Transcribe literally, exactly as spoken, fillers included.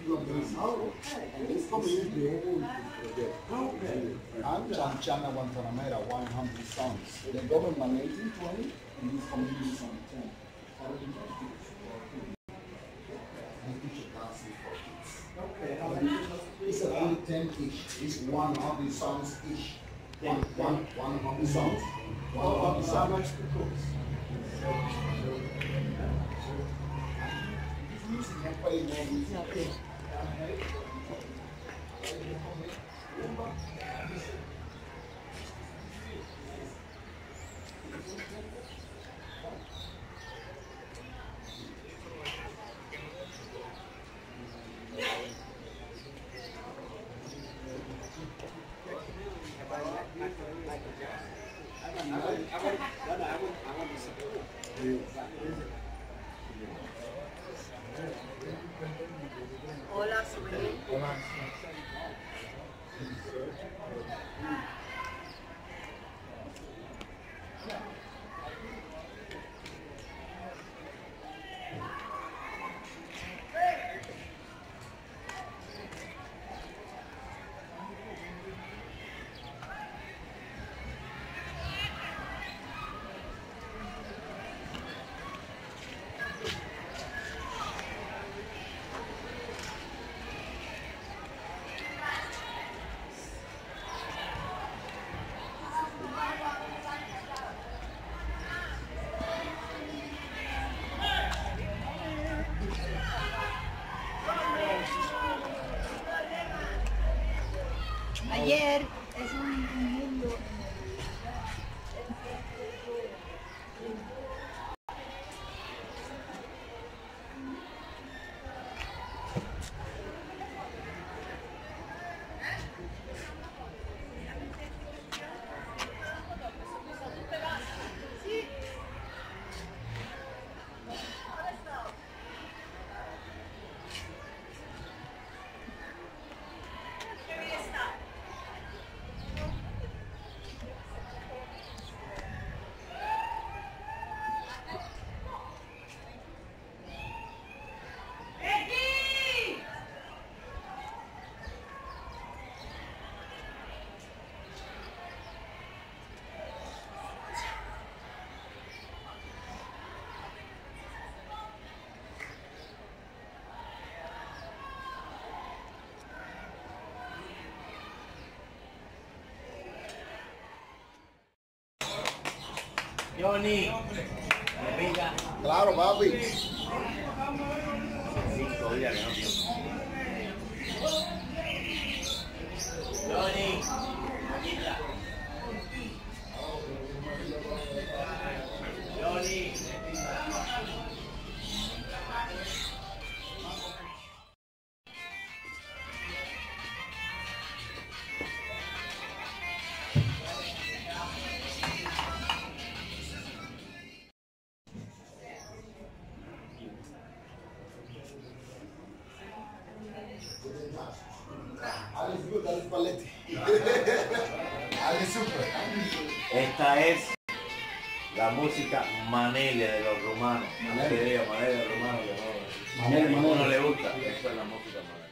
Lo mismo. It's community project. I'm Chanchana Guantanamera, one hundred songs. The government eighteen twenty and this community on ten. Okay. It's a only ten each. It's one hundred songs each. One, one, one hundred songs. One hundred songs. Music can play more music. Hola, soy. Hola. Ayer es un mundo. Johnny, venga. Claro, papi. Cinco días que no pienso. Johnny, Maquita. Johnny. Alex good, Alex Paletti. Alex super. Esta es la música Manele de los rumanos. Manele. Manele de los rumanos que no, Manele, a ninguno Manele. le gusta. Esta es la música Manele.